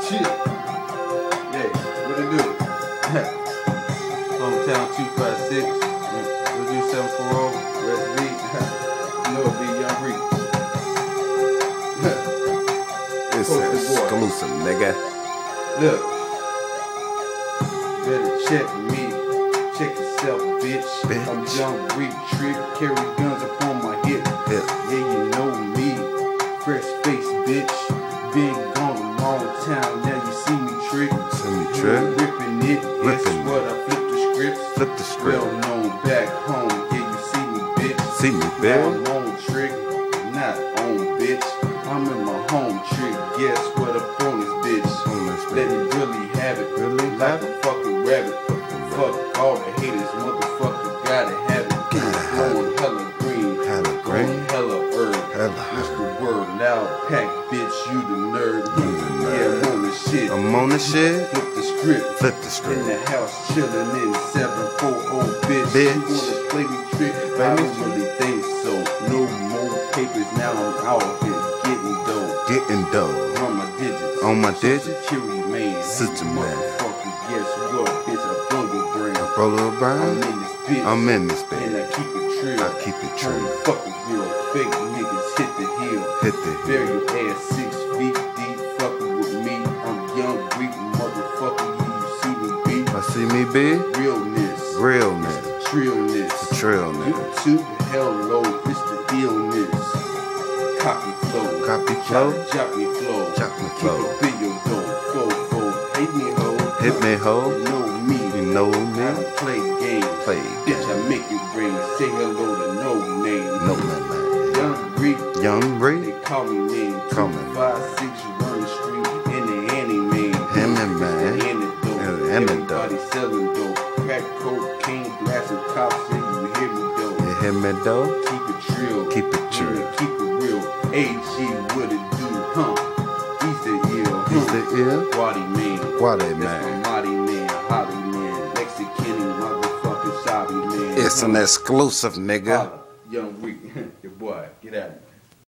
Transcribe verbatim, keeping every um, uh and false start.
Shit. Hey, what it do? Hometown two five six. We'll do seven four zero. West Reek. You know it be Young Reek. It's exclusive, nigga. Look. Better check me. Check yourself, bitch. bitch. I'm Young Reek, trick. Carry guns upon my hip. Hip. Yeah, you know me. Fresh face, bitch. Been gone a long time. Now you see me trick. See me trick. Ripping it. Guess Ripping what? I flip the scripts. Flip the script. Well known back home. Yeah, you see me, bitch. See me, Now bitch. I'm on trick. Not on, bitch. I'm in my home trick. Guess what? Up on this bitch. On this Let bitch. me really have it. Really like have a it? fucking rabbit. Fuck all the haters. Motherfucker gotta have it. Gotta have Blowing hella green. Hella green. Blowing hella herb. Hella What's the word? Loud pack, bitch. You the nerd. You the Yeah, nerd. I'm on the shit. I'm on the shit. Flip the script. Flip the In script. the house chillin' in seven four zero, bitch. Bitch. You wanna play me trick? Play I me don't really think so. No more papers, now I'm out here getting dough. Getting dough. On my digits. On my digits. Security man. Such a man. Motherfucker, guess what, bitch? I blow your brain. Bro, little I'm Brown. in this bitch. I'm in this And bitch. I keep it true. I keep it true. Fucking real. Fake niggas hit the hill. Hit the Bury hill. your ass six feet deep. Fucking with me. I'm Young Reek, motherfucker. You, you see me be. I see me big. Realness. Realness. Trillness. Trillness. YouTube, hello, it's the illness. Copy flow. Copy flow. Chop, chop me flow. Chop me flow. Keep it video dough. Flow, flow. Hate me, ho. Hit me, ho. You know me. You know I me. don't play games. Play Bitch, I make it ring. Say hello to no name. No man, man. Young Reek. Young They Reek. call me name. Call me. Five, six, run the street in the Annie man. Him and The man. antidote. And the antidote. Everybody selling dope. Crack cocaine, blasting cops, and you hear me dope. You hear me though? Keep it trill. Keep it trill. Yeah, keep it real. A G, what it do, huh? He's the ill. He's the ear. Waddy man. Waddy That's man. my Waddy man. Holly man. Mexican motherfucking shabby man. It's an exclusive, nigga. Holla.